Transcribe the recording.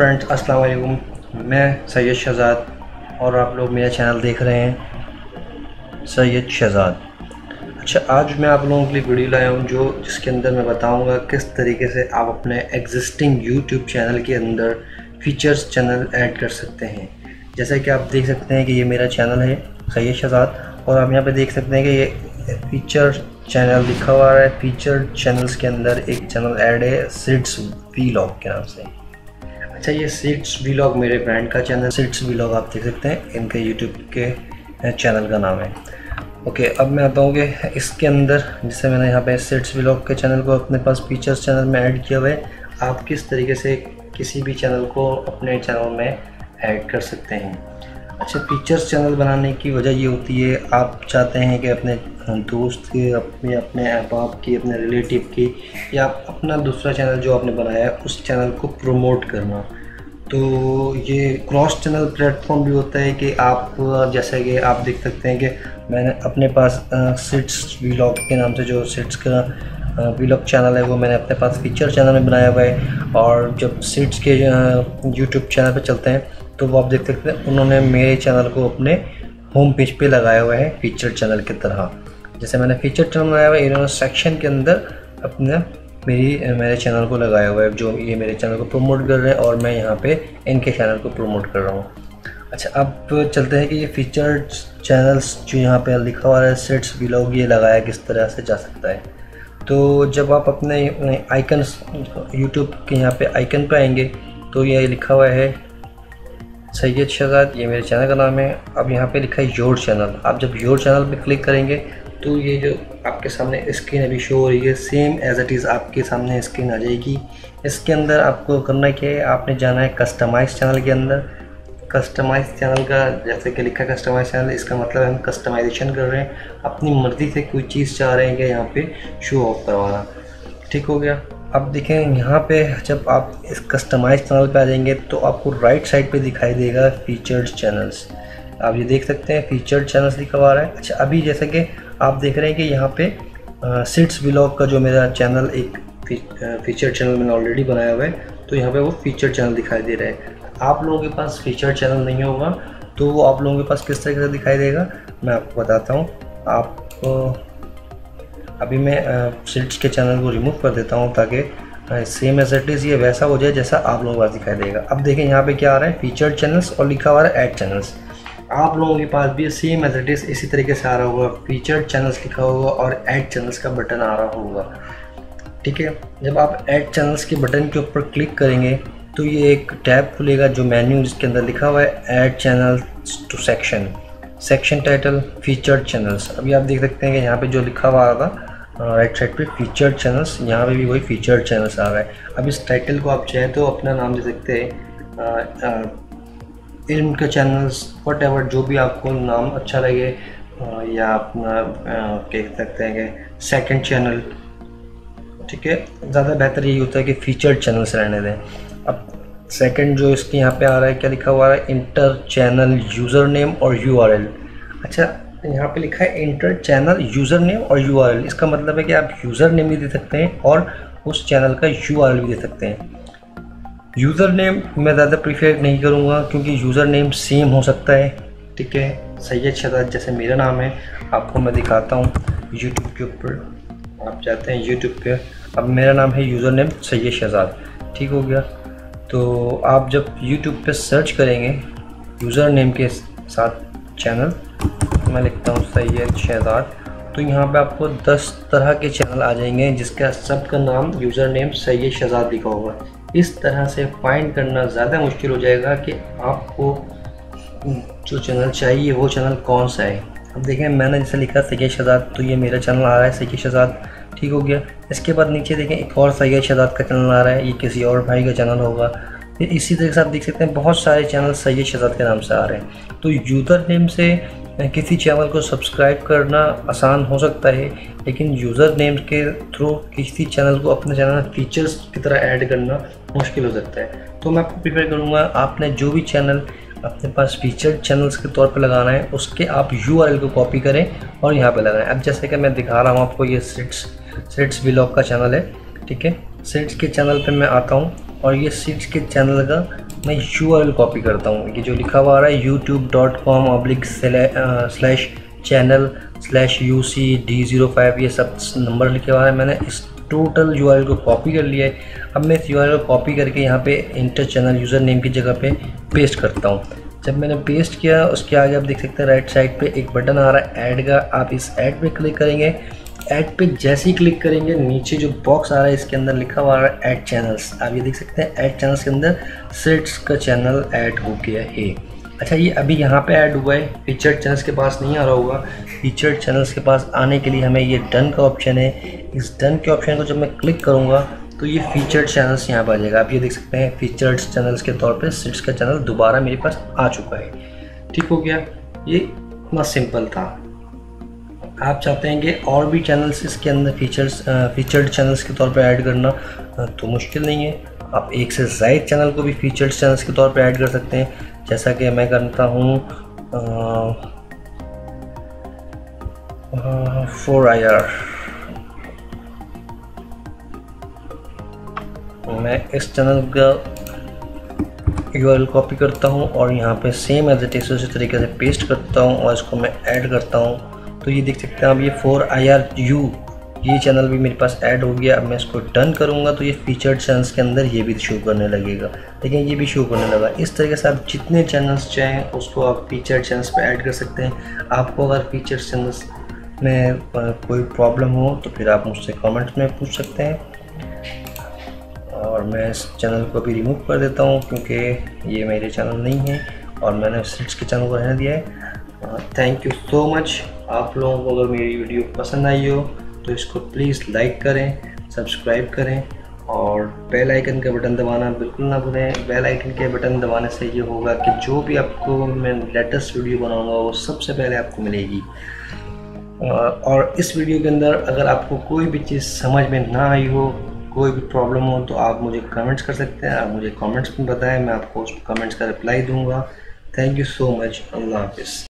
Friends, अस्सलाम वालेकुम। मैं सैयद शहज़ाद और आप लोग मेरा चैनल देख रहे हैं सैयद शहज़ाद। अच्छा, आज मैं आप लोगों के लिए वीडियो लाया हूँ जिसके अंदर मैं बताऊँगा किस तरीके से आप अपने एग्जिस्टिंग यूट्यूब चैनल के अंदर फीचर्स चैनल ऐड कर सकते हैं। जैसा कि आप देख सकते हैं कि ये मेरा चैनल है सैयद शहज़ाद और आप यहाँ पे देख सकते हैं कि ये फीचर चैनल लिखा हुआ है। फीचर चैनल्स के अंदर एक चैनल ऐड है सिड्स वीलॉग के नाम से। अच्छा, ये सिड्स वीलॉग मेरे ब्रांड का चैनल सिड्स वीलॉग आप देख सकते हैं, इनके यूट्यूब के चैनल का नाम है। ओके, अब मैं आता हूँ कि इसके अंदर जैसे मैंने यहाँ पे सिड्स वीलॉग के चैनल को अपने पास फीचर्स चैनल में ऐड किया हुआ है, आप किस तरीके से किसी भी चैनल को अपने चैनल में ऐड कर सकते हैं। अच्छा, फीचर्स चैनल बनाने की वजह ये होती है, आप चाहते हैं कि अपने दोस्त के, अपने अहबाब की, अपने रिलेटिव की या अपना दूसरा चैनल जो आपने बनाया है उस चैनल को प्रमोट करना। तो ये क्रॉस चैनल प्लेटफॉर्म भी होता है कि आप जैसे कि आप देख सकते हैं कि मैंने अपने पास सिड्स वीलॉग के नाम से जो सिड्स का वीलॉग चैनल है वो मैंने अपने पास फीचर चैनल में बनाया हुआ है। और जब सिड्स के यूट्यूब चैनल पे चलते हैं तो वो आप देख सकते हैं उन्होंने मेरे चैनल को अपने होम पेज पे लगाया हुआ है फीचर चैनल की तरह। जैसे मैंने फीचर चैनल बनाया हुआ है, इन्होंने सेक्शन के अंदर अपने मेरे चैनल को लगाया हुआ है, जो ये मेरे चैनल को प्रमोट कर रहे हैं और मैं यहाँ पे इनके चैनल को प्रमोट कर रहा हूँ। अच्छा, अब चलते हैं कि ये फीचर चैनल्स जो यहाँ पे लिखा हुआ है सिड्स वीलॉग, ये लगाया किस तरह से जा सकता है। तो जब आप अपने आइकन यूट्यूब के यहाँ पे आइकन पे आएंगे तो ये लिखा हुआ है सैयद शहज़ाद, ये मेरे चैनल का नाम है। अब यहाँ पे लिखा है योर चैनल। आप जब योर चैनल पे क्लिक करेंगे तो ये जो आपके सामने स्क्रीन अभी शो हो रही है सेम एज इट इज़ आपके सामने स्क्रीन आ जाएगी। इसके अंदर आपको करना क्या है, आपने जाना है कस्टमाइज चैनल के अंदर। कस्टमाइज चैनल का जैसे कि लिखा है कस्टमाइज चैनल, इसका मतलब हम कस्टमाइजेशन कर रहे हैं, अपनी मर्ज़ी से कोई चीज़ चाह रहे हैं कि यहाँ पे शो ऑफ करवाना। ठीक हो गया। अब देखें यहाँ पे जब आप इस कस्टमाइज चैनल पे आ जाएंगे तो आपको राइट साइड पे दिखाई देगा फीचर्ड चैनल्स। आप ये देख सकते हैं फीचर्ड चैनल्स लिखा हुआ है। अच्छा, अभी जैसे कि आप देख रहे हैं कि यहाँ पे सिड्स वीलॉग का जो मेरा चैनल एक फीचर चैनल मैंने ऑलरेडी बनाया हुआ है, तो यहाँ पे वो फीचर चैनल दिखाई दे रहा है। आप लोगों के पास फीचर चैनल नहीं होगा तो वो आप लोगों के पास किस तरीके से दिखाई देगा मैं आपको बताता हूँ। आप अभी मैं सिड्स के चैनल को रिमूव कर देता हूँ ताकि सेम एज इट इज़ ये वैसा हो जाए जैसा आप लोगों के पास दिखाई देगा। अब देखें यहाँ पे क्या आ रहा है, फीचर्ड चैनल्स और लिखा हुआ है ऐड चैनल्स। आप लोगों के पास भी सेम एज इट इज़ इसी तरीके से आ रहा होगा, फीचर्ड चैनल्स लिखा होगा और ऐड चैनल्स का बटन आ रहा होगा। ठीक है, जब आप ऐड चैनल्स के बटन के ऊपर क्लिक करेंगे तो ये एक टैब खुलेगा जो मेन्यू, जिसके अंदर लिखा हुआ है add channels to section title featured channels. अभी आप देख सकते हैं कि यहाँ पे जो लिखा हुआ था राइट साइड पे फीचर्ड चैनल्स, यहाँ पे भी वही फीचर्ड चैनल्स आ रहा है। अब इस टाइटल को आप चाहें तो अपना नाम दे सकते हैं, इल्म के चैनल्स, व्हाटएवर जो भी आपको नाम अच्छा लगे, या अपना कह सकते हैं कि सेकंड चैनल। ठीक है, ज़्यादा बेहतर यही होता है कि फीचर्ड चैनल्स रहने दें। अब सेकंड जो इसके यहाँ पे आ रहा है, क्या लिखा हुआ है, इंटर चैनल यूज़र नेम और URL। अच्छा, यहाँ पे लिखा है इंटर चैनल यूज़र नेम और URL। इसका मतलब है कि आप यूज़र नेम भी दे सकते हैं और उस चैनल का URL भी दे सकते हैं। यूज़र नेम मैं ज़्यादा प्रीफर नहीं करूँगा क्योंकि यूज़र नेम सेम हो सकता है। ठीक है, सैयद शहज़ाद जैसे मेरा नाम है, आपको मैं दिखाता हूँ यूट्यूब के ऊपर। आप जाते हैं यूट्यूब पे, अब मेरा नाम है यूज़र नेम सैयद शहज़ाद। ठीक हो गया। तो आप जब यूट्यूब पे सर्च करेंगे यूज़र नेम के साथ चैनल, मैं लिखता हूँ सैयद शहज़ाद, तो यहाँ पे आपको 10 तरह के चैनल आ जाएंगे जिसका सबका नाम यूज़र नेम सैयद शहज़ाद लिखा होगा। इस तरह से फाइंड करना ज़्यादा मुश्किल हो जाएगा कि आपको जो चैनल चाहिए वो चैनल कौन सा है। अब देखें मैंने जैसे लिखा सैयद शहज़ाद, तो ये मेरा चैनल आ रहा है सैयद शहज़ाद। ठीक हो गया। इसके बाद नीचे देखें एक और सैयद शहज़ाद का चैनल आ रहा है, ये किसी और भाई का चैनल होगा। फिर इसी तरह से आप देख सकते हैं बहुत सारे चैनल सैयद शहज़ाद के नाम से आ रहे हैं। तो यूज़र नेम से किसी चैनल को सब्सक्राइब करना आसान हो सकता है, लेकिन यूज़र नेम के थ्रू किसी चैनल को अपने चैनल में फीचर्स की तरह ऐड करना मुश्किल हो सकता है। तो मैं आपको प्रीफर करूँगा आपने जो भी चैनल अपने पास फीचर्ड चैनल्स के तौर पे लगाना है उसके आप URL को कॉपी करें और यहाँ पे लगाएं। अब जैसे कि मैं दिखा रहा हूँ आपको, ये सिड्स वीलॉग का चैनल है। ठीक है, सिड्स के चैनल पे मैं आता हूँ और ये सीट्स के चैनल का मैं URL कॉपी करता हूँ। ये जो लिखा हुआ आ रहा है youtube.com/channel/UCD05, ये सब नंबर लिखे हुआ है। मैंने इस टोटल URL को कॉपी कर लिया है। अब मैं इस URL को कॉपी करके यहाँ पे इंटर चैनल यूज़र नेम की जगह पे पेस्ट करता हूँ। जब मैंने पेस्ट किया उसके आगे आप देख सकते हैं राइट साइड पे एक बटन आ रहा है ऐड का। आप इस ऐड पे क्लिक करेंगे। ऐड पे जैसे ही क्लिक करेंगे नीचे जो बॉक्स आ रहा है इसके अंदर लिखा हुआ है ऐड चैनल्स। आप ये देख सकते हैं ऐड चैनल्स के अंदर सेट्स का चैनल ऐड हो गया है। अच्छा, ये अभी यहाँ पे ऐड हुआ है, फीचर्ड चैनल्स के पास नहीं आ रहा होगा। फीचर्ड चैनल्स के पास आने के लिए हमें ये डन का ऑप्शन है। इस डन के ऑप्शन को जब मैं क्लिक करूँगा तो ये फीचर्ड चैनल्स यहाँ पर आ जाएगा। आप ये देख सकते हैं फीचर्ड चैनल्स के तौर पे सेट्स का चैनल दोबारा मेरे पास आ चुका है। ठीक हो गया, ये इतना सिंपल था। आप चाहते हैं कि और भी चैनल्स इसके अंदर फीचर्ड चैनल्स के तौर पे ऐड करना तो मुश्किल नहीं है। आप एक से ज़ायद चैनल को भी फीचर्ड चैनल्स के तौर पे ऐड कर सकते हैं, जैसा कि मैं करता हूँ 4IR। मैं इस चैनल का URL कॉपी करता हूँ और यहाँ पे सेम एज इट इज उसी तरीके से पेस्ट करता हूँ और इसको मैं ऐड करता हूँ। तो ये देख सकते हैं आप, ये 4IRU ये चैनल भी मेरे पास ऐड हो गया। अब मैं इसको डन करूँगा तो ये फीचर्ड चैनल्स के अंदर ये भी शो करने लगेगा। देखिए ये भी शो करने लगा। इस तरीके से आप जितने चैनल्स चाहें उसको आप फीचर्ड चैनल्स पे ऐड कर सकते हैं। आपको अगर फीचर्ड चैनल्स में कोई प्रॉब्लम हो तो फिर आप मुझसे कमेंट्स में पूछ सकते हैं और मैं इस चैनल को भी रिमूव कर देता हूँ क्योंकि ये मेरे चैनल नहीं है और मैंने सेट्स के चैनल को रहने दिया है। Thank you so much. आप लोगों को अगर मेरी वीडियो पसंद आई हो तो इसको प्लीज़ लाइक करें, सब्सक्राइब करें और बेल आइकन का बटन दबाना बिल्कुल ना भूलें। बेल आइकन के बटन दबाने से ये होगा कि जो भी आपको मैं लेटेस्ट वीडियो बनाऊंगा वो सबसे पहले आपको मिलेगी। और इस वीडियो के अंदर अगर आपको कोई भी चीज़ समझ में ना आई हो, कोई भी प्रॉब्लम हो तो आप मुझे कमेंट्स कर सकते हैं। आप मुझे कमेंट्स में बताएं, मैं आपको उस कमेंट्स का रिप्लाई दूंगा। Thank you so much. अल्लाह हाफिज़।